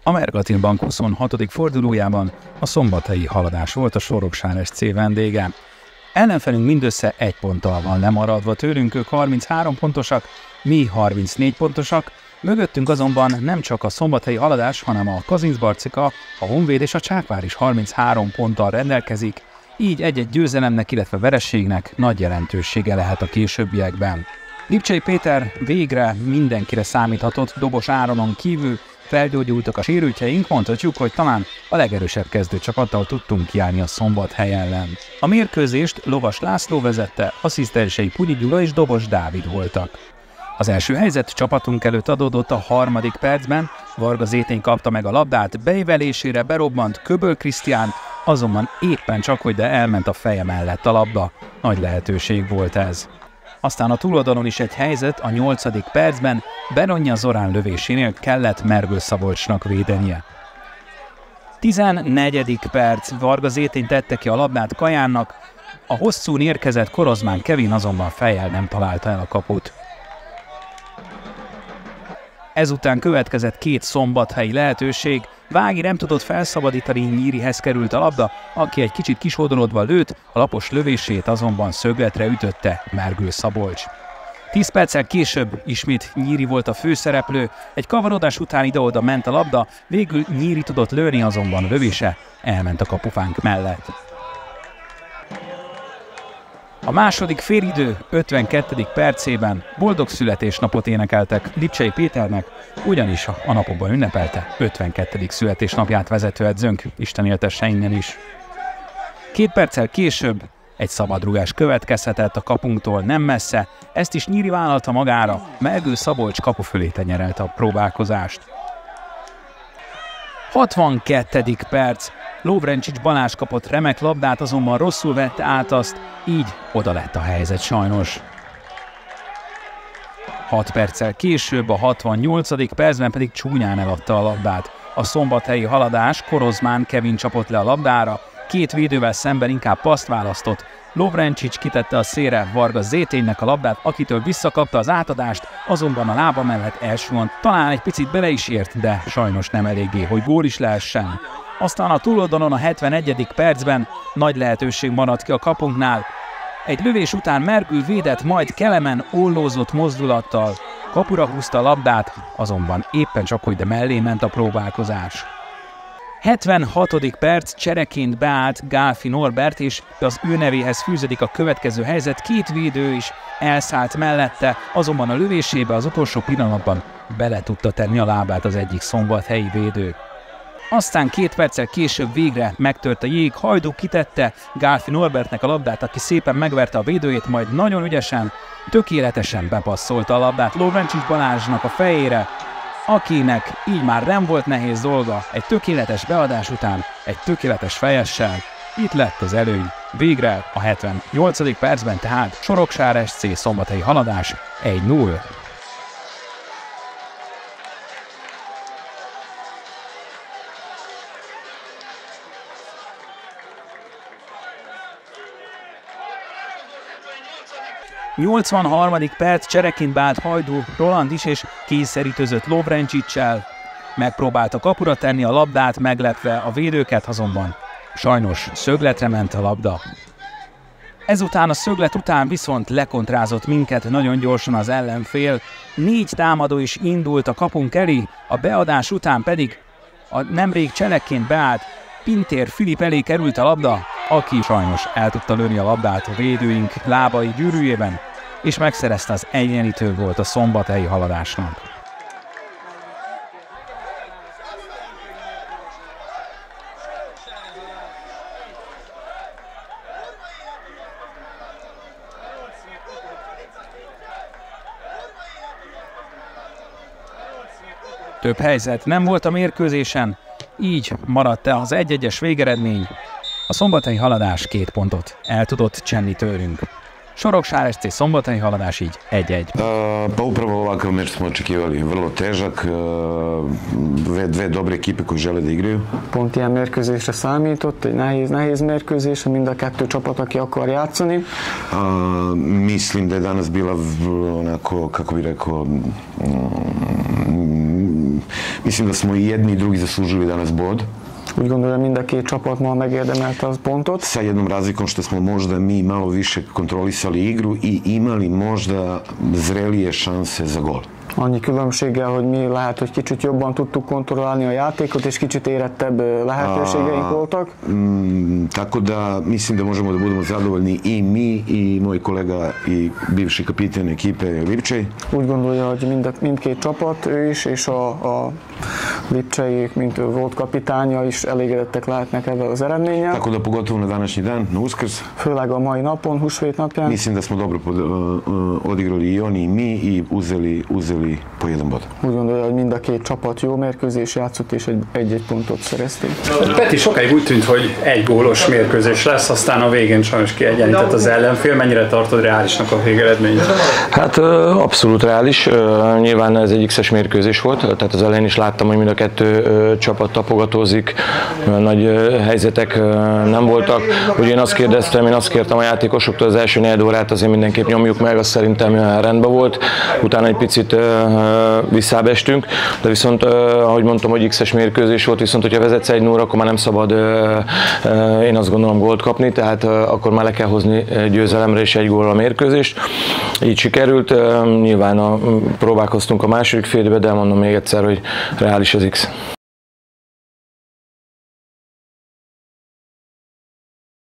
A Merkantil Bank 26. fordulójában a szombathelyi Haladás volt a Sorokság SC vendége. Ellenfelünk mindössze 1 ponttal van lemaradva tőlünk, ők 33 pontosak, mi 34 pontosak, mögöttünk azonban nem csak a szombathelyi Haladás, hanem a Kazincbarcika, a Honvéd és a Csákvár is 33 ponttal rendelkezik, így egy-egy győzelemnek, illetve vereségnek nagy jelentősége lehet a későbbiekben. Lipcsei Péter végre mindenkire számíthatott, Dobos Áronon kívül felgyógyultak a sérültjeink, mondhatjuk, hogy talán a legerősebb kezdőcsapattal tudtunk kiállni a Szombathely ellen. A mérkőzést Lovas László vezette, asszisztensei Pugyi Gyula és Dobos Dávid voltak. Az első helyzet csapatunk előtt adódott a 3. percben, Varga Zétény kapta meg a labdát, beívelésére berobbant Köböl Krisztián, azonban éppen csak, hogy de elment a feje mellett a labda. Nagy lehetőség volt ez. Aztán a túloldalon is egy helyzet, a 8. percben Beronja Zorán lövésénél kellett Mergő Szabolcsnak védenie. 14. perc, Varga Zétény tette ki a labdát Kajánnak, a hosszún érkezett Korozmán Kevin azonban fejjel nem találta el a kaput. Ezután következett 2 szombathelyi lehetőség, Vági nem tudott felszabadítani, Nyírihez került a labda, aki egy kicsit kisodolodva lőtt, a lapos lövését azonban szögletre ütötte Mergő Szabolcs. 10 perccel később ismét Nyíri volt a főszereplő, egy kavarodás után ide-oda ment a labda, végül Nyíri tudott lőni, azonban a lövése elment a kapufánk mellett. A második félidő 52. percében boldog születésnapot énekeltek Lipcsei Péternek, ugyanis a napokban ünnepelte 52. születésnapját vezetőedzőnk, Isten éltesse innen is. 2 perccel később egy szabadrugás következhetett a kapunktól nem messze, ezt is Nyíri vállalta magára, Mergő Szabolcs kapu fölé tenyerelte a próbálkozást. 62. perc. Lovrencsics Balázs kapott remek labdát, azonban rosszul vette át azt, így oda lett a helyzet sajnos. 6 perccel később, a 68. percben pedig csúnyán eladta a labdát. A szombathelyi Haladás, Korozmán Kevin csapott le a labdára, 2 védővel szemben inkább paszt választott. Lovrencsics kitette a szélre Varga Zéténynek a labdát, akitől visszakapta az átadást, azonban a lába mellett elsúlyant, talán egy picit bele is ért, de sajnos nem eléggé, hogy gól is lehessen. Aztán a túloldalon a 71. percben nagy lehetőség maradt ki a kapunknál. Egy lövés után Mergő védett, majd Kelemen ollózott mozdulattal. Kapura húzta a labdát, azonban éppen csak, hogy de mellé ment a próbálkozás. 76. perc, csereként beállt Gálfi Norbert, és az ő nevéhez fűződik a következő helyzet, 2 védő is elszállt mellette, azonban a lövésébe az utolsó pillanatban bele tudta tenni a lábát az egyik szombathelyi védő. Aztán 2 perccel később végre megtört a jég, Hajdú kitette Gálfi Norbertnek a labdát, aki szépen megverte a védőjét, majd nagyon ügyesen, tökéletesen bepasszolta a labdát Lovrencsics Balázsnak a fejére, akinek így már nem volt nehéz dolga, egy tökéletes beadás után, egy tökéletes fejessel, itt lett az előny. Végre a 78. percben tehát Sorokság SC Szombathelyi Haladás 1-0. A 83. perc, csereként beállt Hajdú Roland is, és kényszerítőzött Lovrencsicsel. Megpróbálta kapura tenni a labdát, meglepve a védőket, azonban sajnos szögletre ment a labda. Ezután a szöglet után viszont lekontrázott minket nagyon gyorsan az ellenfél. 4 támadó is indult a kapunk elé, a beadás után pedig a nemrég cselekként beállt Pintér Filip elé került a labda, aki sajnos el tudta lőni a labdát a védőink lábai gyűrűjében, és megszerezte az egyenlítő volt a szombathelyi Haladásnak. Több helyzet nem volt a mérkőzésen, így maradt az 1-1-es végeredmény. A Szombathelyi Haladás 2 pontot el tudott csenni tőlünk. Sorokság SC Szombathelyi Haladás így 1-1. Pa upravo ovakav meč smo očekivali, vrlo težak, dve dobre ekipe koji žele da igraju. Pont ilyen mérkőzésre számított, egy nehéz mérkőzés, mind a 2 csapat, aki akar játszani. Mislim da je danas bila onako, kako bih rekao, Mislim da smo i jedni i drugi zaslužili danas bod. Úgy gondolom, mind a két csapat ma megérdemelte az pontot. Sa jednom razlikom što smo možda mi malo više kontrolisali igru i imali možda zrelije šanse za gol. Annyi különbséggel, hogy mi lehet, hogy kicsit jobban tudtuk kontrollálni a játékot, és kicsit érettebb lehetőségeink voltak. Tako da mislim da možemo da budemo zadovoljni i mi i moj kolega i bivši kapiten ekipe Lipčej. Úgy gondolja, hogy mindkét csapat, ő is, és a Lipčej, mint volt kapitánya is elégedettek lehetnek ezzel az eredménnyel. Tako da pogotovo na današnji dan, na Uskrs. Főleg a mai napon, húsvét napján. Mislim da smo dobro odigrali i oni i mi i uzeli po jedan bod. Úgy gondolja, hogy mind a két csapat jó mérkőzés játszott, és egy-egy pontot szereztünk. Peti, sokáig úgy tűnt, hogy egy gólos mérkőzés lesz, aztán a végén sajnos kiegyenlített az ellenfél. Mennyire tartod reálisnak a végeredményt? Hát abszolút reális. Nyilván ez egy X-es mérkőzés volt, tehát az elején is láttam, hogy mind a kettő csapat tapogatózik, nagy helyzetek nem voltak. Ugye én azt kértem a játékosoktól, az első negyed órát azért mindenképp nyomjuk meg, azt szerintem rendben volt. Utána egy picit visszábestünk, de viszont ahogy mondtam, hogy X-es mérkőzés volt, viszont hogyha vezetsz 1-0, akkor már nem szabad, én azt gondolom, gólt kapni, tehát akkor már le kell hozni győzelemre és egy góllal a mérkőzést. Így sikerült, nyilván próbálkoztunk a második félidőbe, de mondom még egyszer, hogy reális az X.